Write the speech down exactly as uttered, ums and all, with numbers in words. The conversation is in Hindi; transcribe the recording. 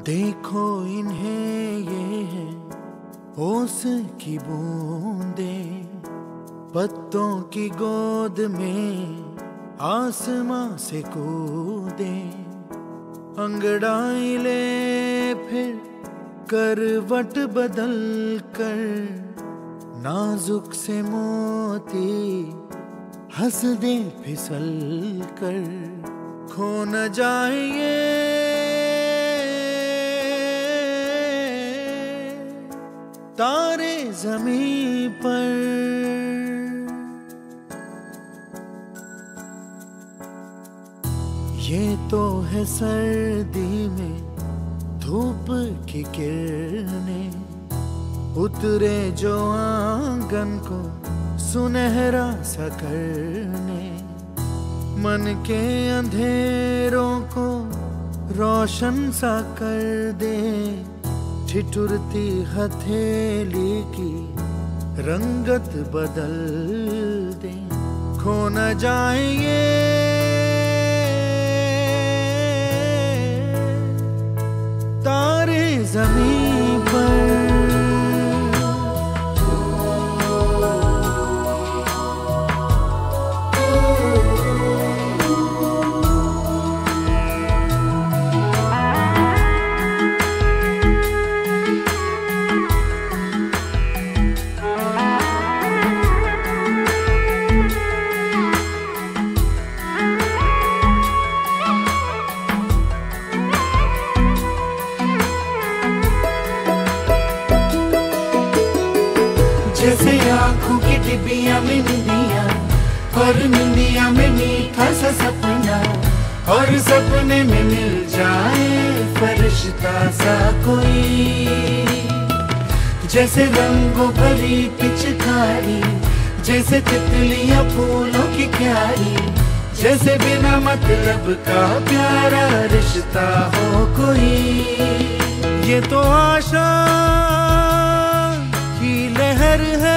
देखो इन्हें ये है ओस की बूंदे, पत्तों की गोद में आसमां से कूदे। अंगड़ाई ले फिर करवट बदल कर, नाजुक से मोती हंस दे फिसल कर। खो न जाए ये तारे ज़मीं पर। ये तो है सर्दी में धूप की किरणें, उतरे जो आंगन को सुनहरा सा करने। मन के अंधेरों को रोशन सा कर दे, ठिठुरती हथेली की रंगत बदल दे। खो न जाए ये तारे ज़मीं पर। जैसे आँखों की डिबिया में निंदिया, और निंदिया में मीठा सा सपना, और सपने में मिल जाए फरिश्ता सा कोई। जैसे रंगों भरी पिचकारी, जैसे तितलियां फूलों की क्यारी, जैसे बिना मतलब का प्यारा रिश्ता हो कोई। ये तो आशा की लहर है